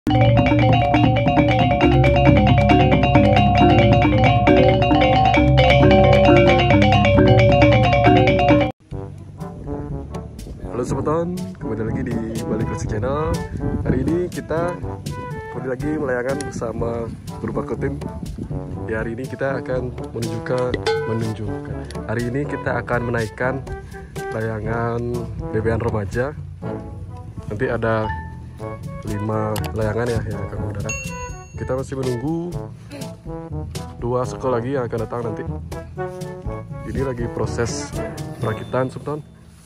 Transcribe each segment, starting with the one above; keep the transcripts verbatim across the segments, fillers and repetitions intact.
Halo sobat, kembali lagi di Bali Classic Channel. Hari ini kita kembali lagi melayangan bersama Berbako Tim. Di hari ini kita akan menunjukkan menunjukkan. Hari ini kita akan menaikkan layangan bebean remaja. Nanti ada lima layangan ya yang akan mendarat. Kita masih menunggu dua sekolah lagi yang akan datang nanti. Ini lagi proses perakitan sobat.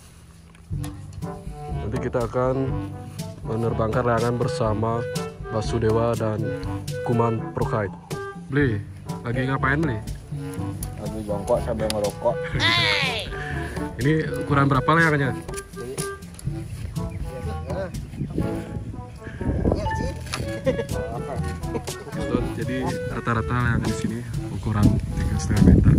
Nanti kita akan menerbangkan layangan bersama Basudewa dan Kuman Prokite. Beli, lagi ngapain Beli? Lagi jongkok sambil ngerokok. Ini ukuran berapa layangannya? Betul, jadi rata-rata layangan di sini ukuran tiga setengah meter.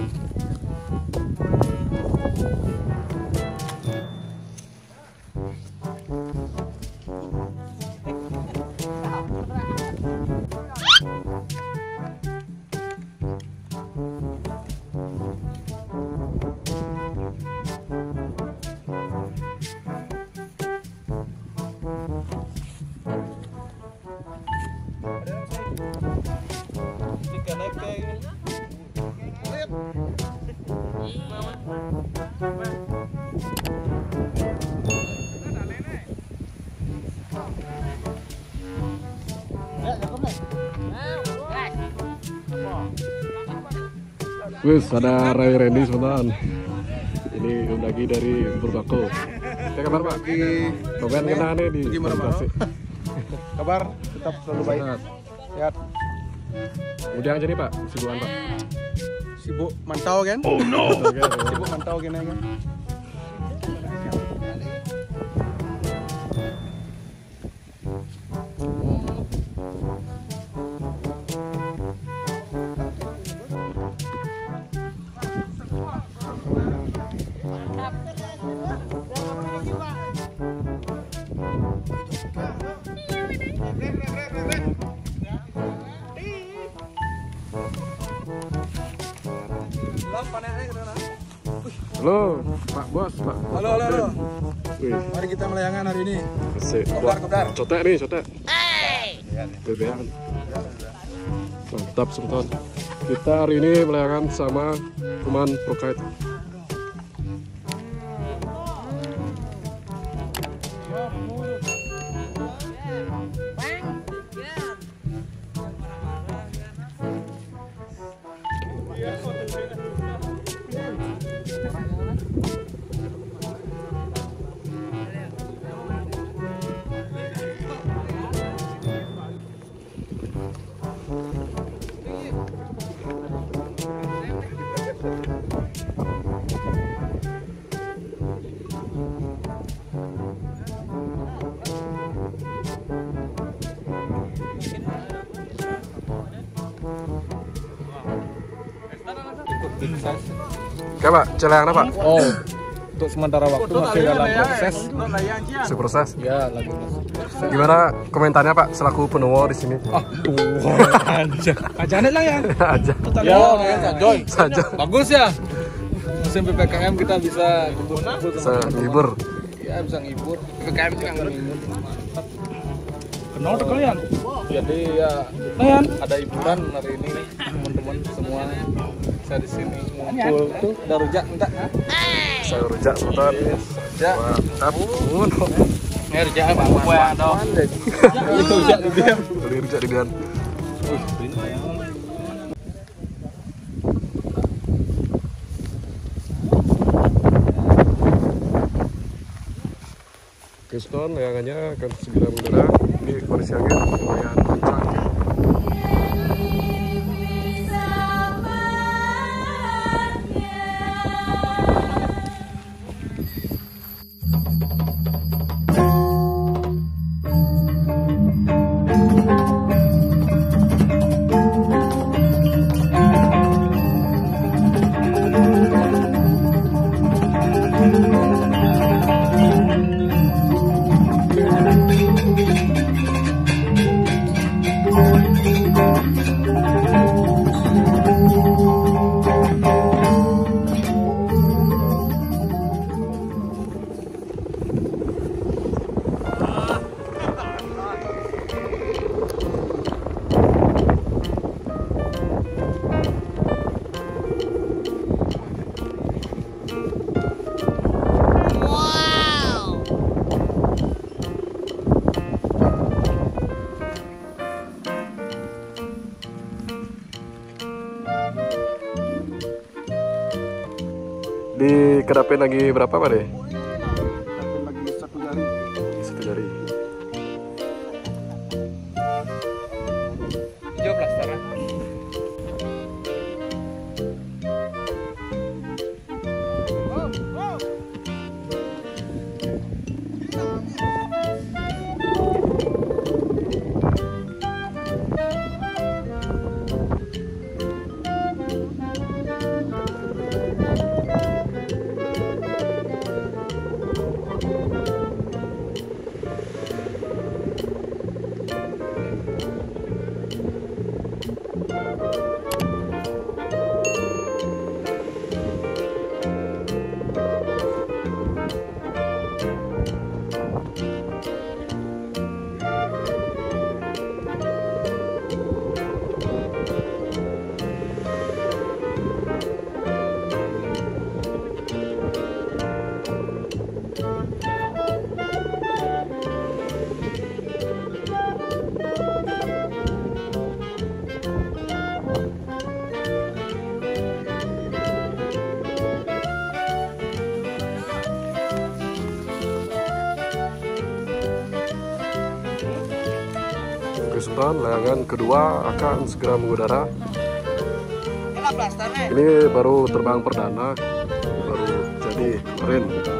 Wih, ada Ray Randy sebentar. Ini Om Dagi dari Berbako. Apa kabar Pak? Kabar kena nih di Gimana Pak? Kabar tetap selalu baik. Sehat. Udah aja nih Pak, sibukan Pak. Sibuk mantau kan? Oh no. Sibuk mantau gini kan? Halo, Pak Bos, Pak. Halo, halo, halo. Wih, Mari kita melayangan hari ini. asik. Kopdar, kopdar. Cotek nih, cotek. Bebean. Mantap, Sultan. Kita hari ini melayangan sama Kuman Prokite. Oke Pak, celangan apa? Oh, untuk sementara waktu masih dalam proses. Masih proses. Ya, lagi proses. Gimana komentarnya Pak selaku penewo di sini? Ah, Tuhan aja. Ajanet lah ya. Aja. Ya, ya, Sajoy. Saja. Bagus ya. Musim P P K M kita bisa kumpul-kumpul sama teman-teman. Ngibur. Ya, bisa ngibur. P P K M itu yang ngibur. Kenal tuh kalian? Jadi ya, kalian ada hiburan hari ini teman-teman semua. Saya di sini ngumpul tuh udah rujak minta. Saya rujak Sultan. Rujak. Mantap. Uno. Ini rujak apa? Buah dong. Rujak di diam. Beli rujak di Bian. Kriston layangannya akan segera mendarat. Ini kondisi angin lumayan kencang. Di kedapin lagi berapa Pak deh? Lagi satu jari. Satu jari. Hijau plasternya. Oke Sultan, layangan kedua akan segera mengudara. Ini baru terbang perdana, baru jadi kemarin.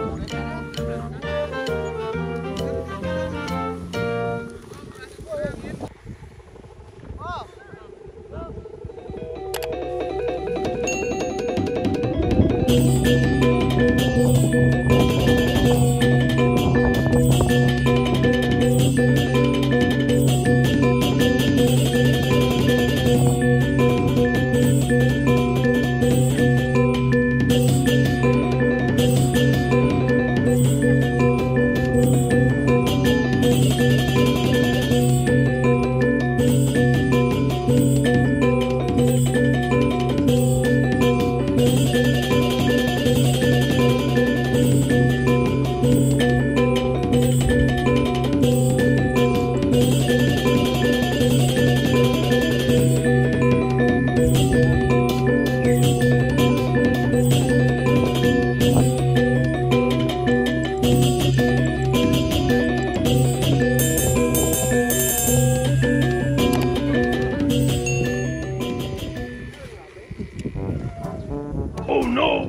Oh no.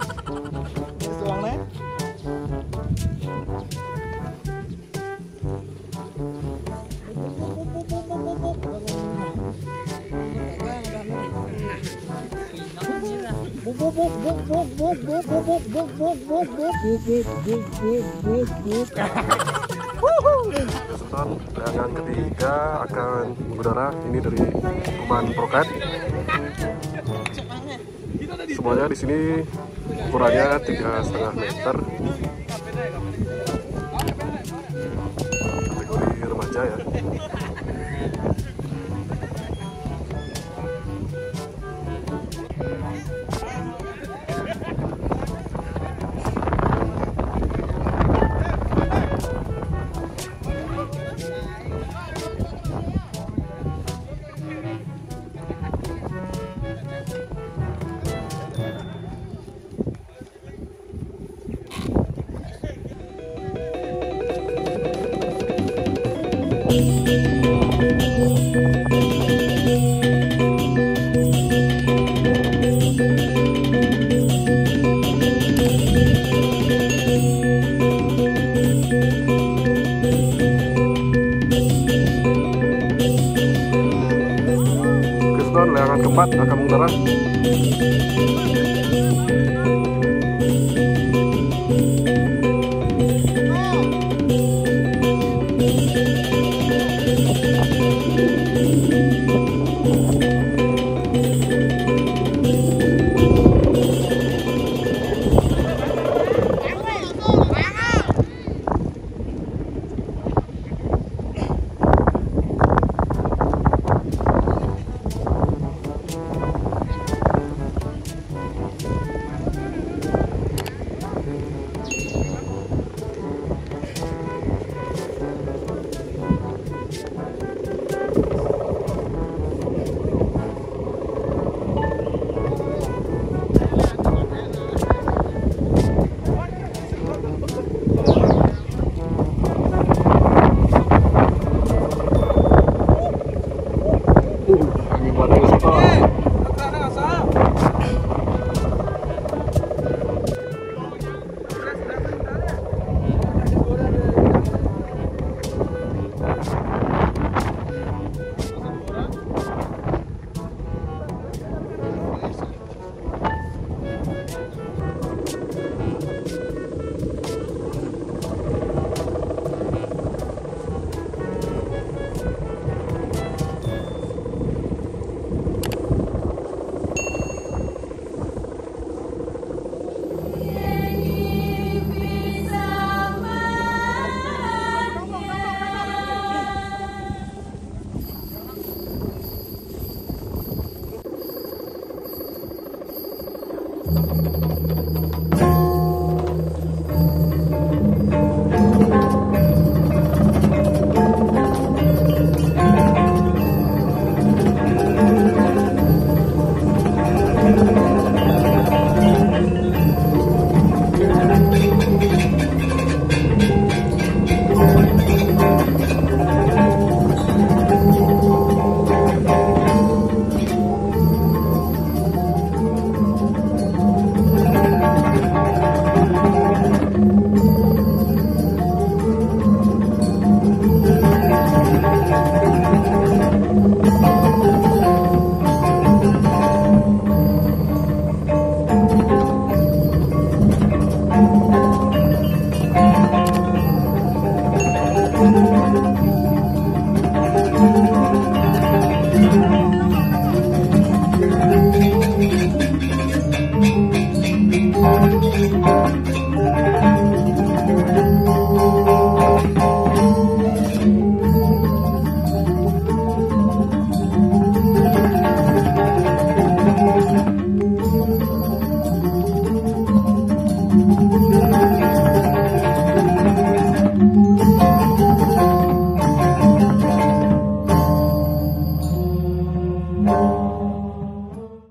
Sultan, layangan ketiga akan mengudara. Ini dari Kuman Proket. Semuanya di sini ukurannya tiga setengah meter. Kategori remaja ya. Layangan keempat akan mengudara.